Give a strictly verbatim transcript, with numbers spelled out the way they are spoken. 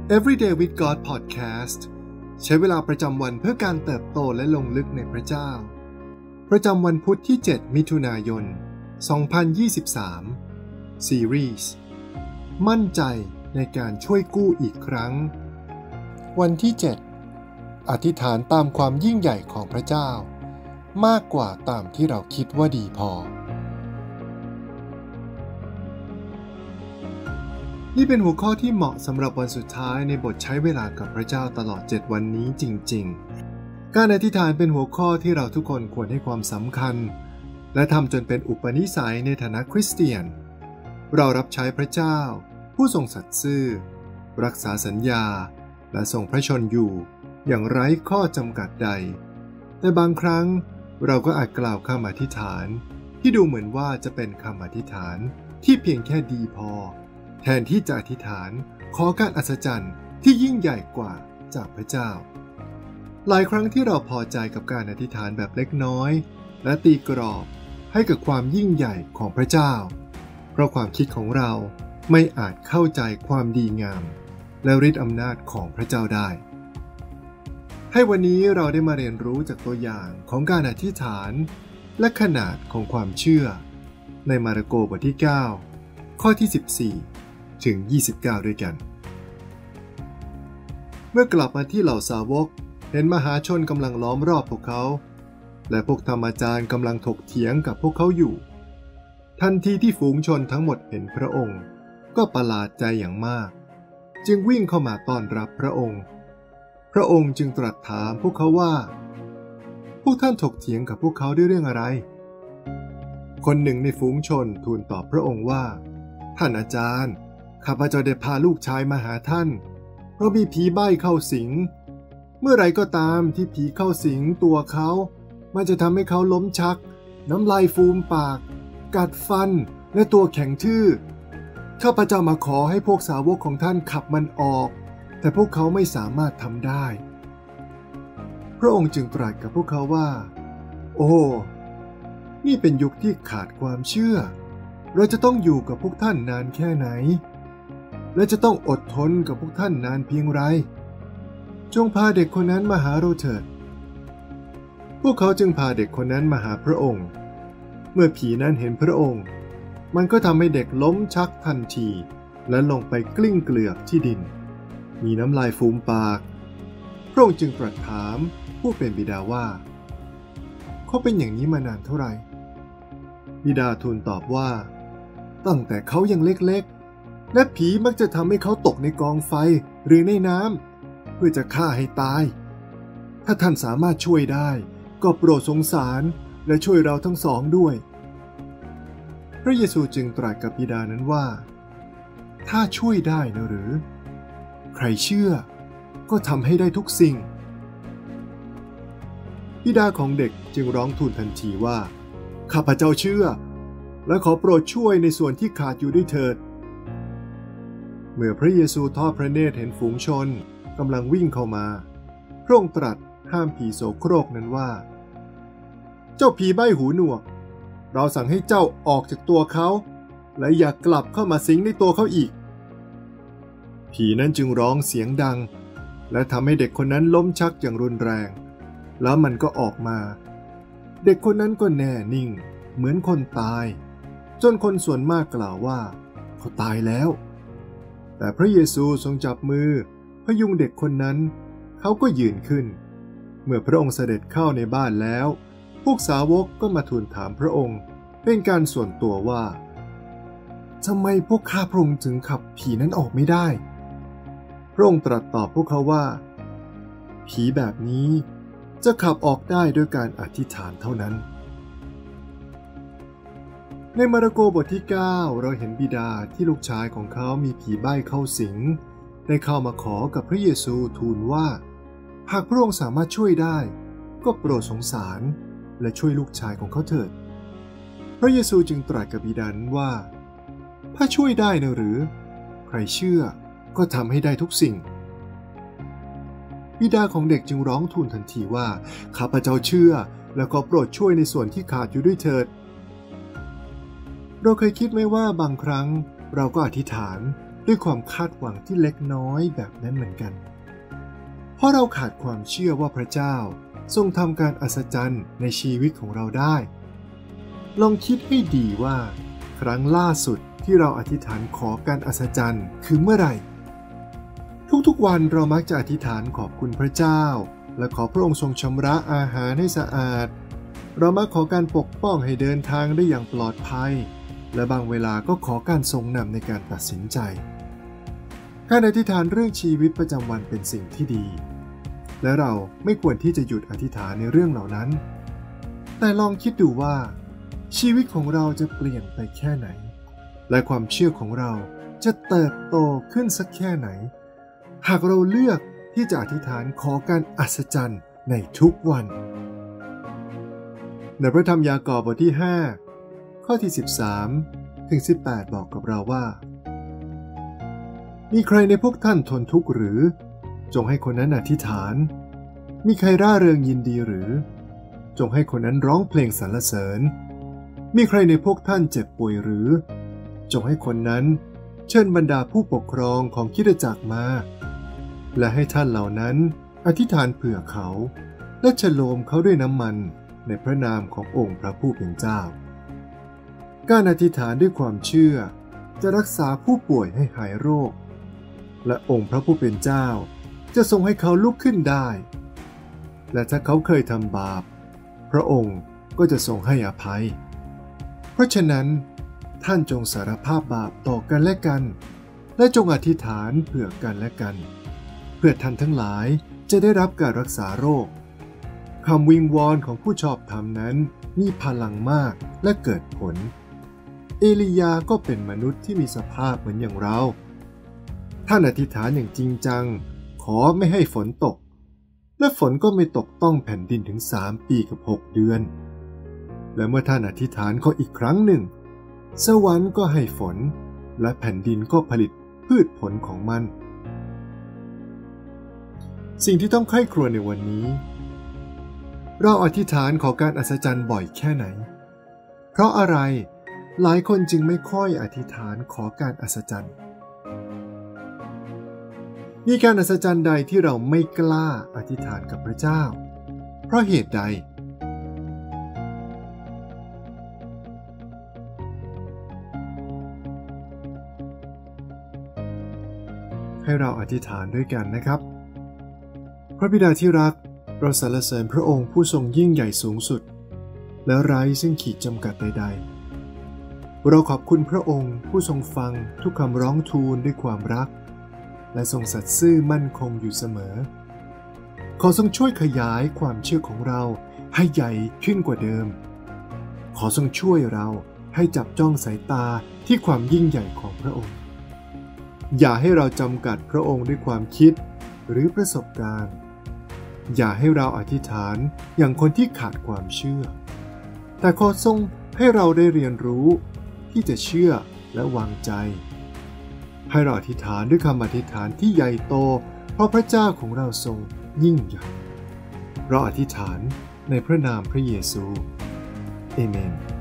Everyday with God Podcast ใช้เวลาประจำวันเพื่อการเติบโตและลงลึกในพระเจ้าประจำวันพุธที่เจ็ดมิถุนายนสองพันยี่สิบสามซีรีส์มั่นใจในการช่วยกู้อีกครั้งวันที่เจ็ดอธิษฐานตามความยิ่งใหญ่ของพระเจ้ามากกว่าตามที่เราคิดว่าดีพอนี่เป็นหัวข้อที่เหมาะสำหรับวันสุดท้ายในบทใช้เวลากับพระเจ้าตลอดเจ็ดวันนี้จริงๆการอธิษฐานเป็นหัวข้อที่เราทุกคนควรให้ความสำคัญและทำจนเป็นอุปนิสัยในฐานะคริสเตียนเรารับใช้พระเจ้าผู้ทรงสัตย์ซื่อรักษาสัญญาและทรงพระชนอยู่อย่างไร้ข้อจำกัดใดแต่บางครั้งเราก็อาจกล่าวคำอธิษฐานที่ดูเหมือนว่าจะเป็นคำอธิษฐานที่เพียงแค่ดีพอแทนที่จะอธิษฐานขอการอัศจรรย์ที่ยิ่งใหญ่กว่าจากพระเจ้าหลายครั้งที่เราพอใจกับการอธิษฐานแบบเล็กน้อยและตีกรอบให้กับความยิ่งใหญ่ของพระเจ้าเพราะความคิดของเราไม่อาจเข้าใจความดีงามและฤทธิ์อำนาจของพระเจ้าได้ให้วันนี้เราได้มาเรียนรู้จากตัวอย่างของการอธิษฐานและขนาดของความเชื่อในมาระโกบทที่เก้าข้อที่สิบสี่ถึงยี่สิบเก้าด้วยกันเมื่อกลับมาที่เหล่าสาวกเห็นมหาชนกำลังล้อมรอบพวกเขาและพวกธรรมจารย์กำลังถกเถียงกับพวกเขาอยู่ทันทีที่ฝูงชนทั้งหมดเห็นพระองค์ก็ประหลาดใจอย่างมากจึงวิ่งเข้ามาต้อนรับพระองค์พระองค์จึงตรัสถามพวกเขาว่าพวกท่านถกเถียงกับพวกเขาด้วยเรื่องอะไรคนหนึ่งในฝูงชนทูลตอบพระองค์ว่าท่านอาจารย์ข้าพเจ้าได้พาลูกชายมาหาท่านเพราะมีผีใบ้เข้าสิงเมื่อไรก็ตามที่ผีเข้าสิงตัวเขามันจะทำให้เขาล้มชักน้ำลายฟูมปากกัดฟันและตัวแข็งทื่อข้าพเจ้ามาขอให้พวกสาวกของท่านขับมันออกแต่พวกเขาไม่สามารถทำได้พระองค์จึงตรัสกับพวกเขาว่าโอ้นี่เป็นยุคที่ขาดความเชื่อเราจะต้องอยู่กับพวกท่านนานแค่ไหนและจะต้องอดทนกับพวกท่านนานเพียงไรจงพาเด็กคนนั้นมาหาเราเถิดพวกเขาจึงพาเด็กคนนั้นมาหาพระองค์เมื่อผีนั้นเห็นพระองค์มันก็ทำให้เด็กล้มชักทันทีและลงไปกลิ้งเกลือกที่ดินมีน้ำลายฟูมปากพระองค์จึงตรัสถามผู้เป็นบิดาว่าเขาเป็นอย่างนี้มานานเท่าไหร่บิดาทูลตอบว่าตั้งแต่เขายังเล็กๆและผีมักจะทำให้เขาตกในกองไฟหรือในน้ำเพื่อจะฆ่าให้ตายถ้าท่านสามารถช่วยได้ก็โปรดสงสารและช่วยเราทั้งสองด้วยพระเยซูจึงตรัสกับบิดานั้นว่าถ้าช่วยได้นะหรือใครเชื่อก็ทำให้ได้ทุกสิ่งบิดาของเด็กจึงร้องทูลทันทีว่าข้าพเจ้าเชื่อและขอโปรดช่วยในส่วนที่ขาดอยู่ด้วยเถิดเมื่อพระเยซูทอดพระเนตรเห็นฝูงชนกำลังวิ่งเข้ามาพระองค์ตรัสห้ามผีโสโครกนั้นว่าเจ้าผีใบ้หูหนวกเราสั่งให้เจ้าออกจากตัวเขาและอย่ากลับเข้ามาสิงในตัวเขาอีกผีนั้นจึงร้องเสียงดังและทำให้เด็กคนนั้นล้มชักอย่างรุนแรงแล้วมันก็ออกมาเด็กคนนั้นก็แน่นิ่งเหมือนคนตายจนคนส่วนมากกล่าวว่าเขาตายแล้วแต่พระเยซูทรงจับมือพยุงเด็กคนนั้นเขาก็ยืนขึ้นเมื่อพระองค์เสด็จเข้าในบ้านแล้วพวกสาวกก็มาทูลถามพระองค์เป็นการส่วนตัวว่าทำไมพวกข้าพระองค์ถึงขับผีนั้นออกไม่ได้พระองค์ตรัสตอบพวกเขาว่าผีแบบนี้จะขับออกได้ด้วยการอธิษฐานเท่านั้นในมาระโกบทที่เก้าเราเห็นบิดาที่ลูกชายของเขามีผีใบ้เข้าสิงได้เข้ามาขอกับพระเยซูทูลว่าหากพระองค์สามารถช่วยได้ก็โปรดสงสารและช่วยลูกชายของเขาเถิดพระเยซูจึงตรัสกับบิดานั้นว่าถ้าช่วยได้นะหรือใครเชื่อก็ทำให้ได้ทุกสิ่งบิดาของเด็กจึงร้องทูลทันทีว่าข้าพเจ้าเชื่อและขอโปรดช่วยในส่วนที่ขาดอยู่ด้วยเถิดเราเคยคิดไหมว่าบางครั้งเราก็อธิษฐานด้วยความคาดหวังที่เล็กน้อยแบบนั้นเหมือนกันเพราะเราขาดความเชื่อว่าพระเจ้าทรงทำการอัศจรรย์ในชีวิตของเราได้ลองคิดให้ดีว่าครั้งล่าสุดที่เราอธิษฐานขอการอัศจรรย์คือเมื่อไหร่ทุกๆวันเรามักจะอธิษฐานขอบคุณพระเจ้าและขอพระองค์ทรงชำระอาหารให้สะอาดเรามักขอการปกป้องให้เดินทางได้อย่างปลอดภัยและบางเวลาก็ขอการทรงนำในการตัดสินใจการอธิษฐานเรื่องชีวิตประจำวันเป็นสิ่งที่ดีและเราไม่ควรที่จะหยุดอธิษฐานในเรื่องเหล่านั้นแต่ลองคิดดูว่าชีวิตของเราจะเปลี่ยนไปแค่ไหนและความเชื่อของเราจะเติบโตขึ้นสักแค่ไหนหากเราเลือกที่จะอธิษฐานขอการอัศจรรย์ในทุกวันในพระธรรมยากอบบทที่ห้าข้อที่สิบสามถึงสิบแปดบอกกับเราว่ามีใครในพวกท่านทนทุกข์หรือจงให้คนนั้นอธิษฐานมีใครร่าเริงยินดีหรือจงให้คนนั้นร้องเพลงสรรเสริญมีใครในพวกท่านเจ็บป่วยหรือจงให้คนนั้นเชิญบรรดาผู้ปกครองของคริสตจักรมาและให้ท่านเหล่านั้นอธิษฐานเผื่อเขาและฉโลมเขาด้วยน้ำมันในพระนามขององค์พระผู้เป็นเจ้าการอธิษฐานด้วยความเชื่อจะรักษาผู้ป่วยให้หายโรคและองค์พระผู้เป็นเจ้าจะทรงให้เขาลุกขึ้นได้และถ้าเขาเคยทำบาปพระองค์ก็จะทรงให้อภัยเพราะฉะนั้นท่านจงสารภาพบาปต่อกันและกันและจงอธิษฐานเผื่อกันและกันเพื่อท่านทั้งหลายจะได้รับการรักษาโรคคำวิงวอนของผู้ชอบธรรมนั้นมีพลังมากและเกิดผลเอลียาก็เป็นมนุษย์ที่มีสภาพเหมือนอย่างเราท่านอธิษฐานอย่างจริงจังขอไม่ให้ฝนตกและฝนก็ไม่ตกต้องแผ่นดินถึงสามปีกับหกเดือนและเมื่อท่านอธิษฐานขออีกครั้งหนึ่งสวรรค์ก็ให้ฝนและแผ่นดินก็ผลิตพืชผลของมันสิ่งที่ต้องใคร่ครวญในวันนี้เราอธิษฐานขอการอัศจรรย์บ่อยแค่ไหนเพราะอะไรหลายคนจึงไม่ค่อยอธิษฐานขอการอัศจรรย์มีการอัศจรรย์ใดที่เราไม่กล้าอธิษฐานกับพระเจ้าเพราะเหตุใดให้เราอธิษฐานด้วยกันนะครับพระบิดาที่รักเราสรรเสริญพระองค์ผู้ทรงยิ่งใหญ่สูงสุดและไร้ซึ่งขีดจำกัดใดๆเราขอบคุณพระองค์ผู้ทรงฟังทุกคำร้องทูลด้วยความรักและทรงสัตย์ซื่อมั่นคงอยู่เสมอขอทรงช่วยขยายความเชื่อของเราให้ใหญ่ขึ้นกว่าเดิมขอทรงช่วยเราให้จับจ้องสายตาที่ความยิ่งใหญ่ของพระองค์อย่าให้เราจำกัดพระองค์ด้วยความคิดหรือประสบการณ์อย่าให้เราอธิษฐานอย่างคนที่ขาดความเชื่อแต่ขอทรงให้เราได้เรียนรู้ที่จะเชื่อและวางใจให้เราอธิษฐานด้วยคำอธิษฐานที่ใหญ่โตเพราะพระเจ้าของเราทรงยิ่งใหญ่เราอธิษฐานในพระนามพระเยซูเอเมน